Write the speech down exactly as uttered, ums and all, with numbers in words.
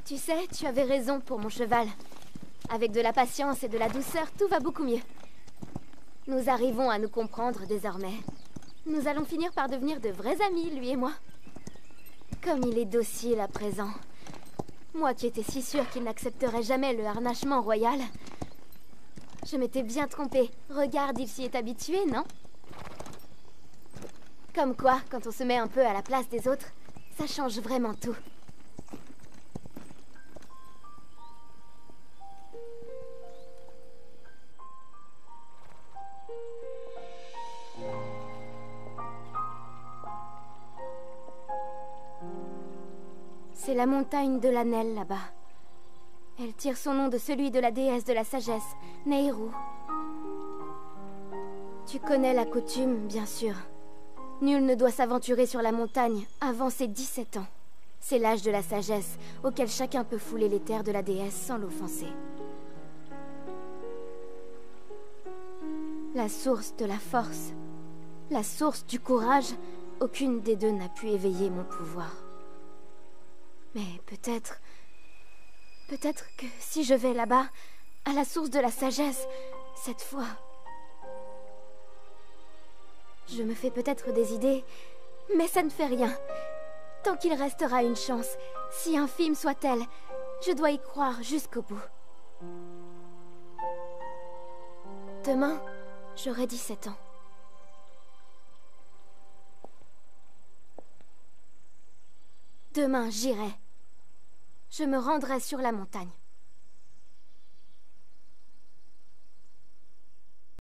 Tu sais, tu avais raison pour mon cheval. Avec de la patience et de la douceur, tout va beaucoup mieux. Nous arrivons à nous comprendre désormais. Nous allons finir par devenir de vrais amis, lui et moi. Comme il est docile à présent. Moi qui étais si sûre qu'il n'accepterait jamais le harnachement royal. Je m'étais bien trompée. Regarde, il s'y est habitué, non? Comme quoi, quand on se met un peu à la place des autres, ça change vraiment tout. C'est la montagne de l'Anel, là-bas. Elle tire son nom de celui de la déesse de la sagesse, Nehru. Tu connais la coutume, bien sûr. Nul ne doit s'aventurer sur la montagne avant ses dix-sept ans. C'est l'âge de la sagesse, auquel chacun peut fouler les terres de la déesse sans l'offenser. La source de la force, la source du courage, aucune des deux n'a pu éveiller mon pouvoir. Mais peut-être... Peut-être que si je vais là-bas, à la source de la sagesse, cette fois... Je me fais peut-être des idées, mais ça ne fait rien. Tant qu'il restera une chance, si infime soit-elle, je dois y croire jusqu'au bout. Demain, j'aurai dix-sept ans. Demain, j'irai. Je me rendrai sur la montagne.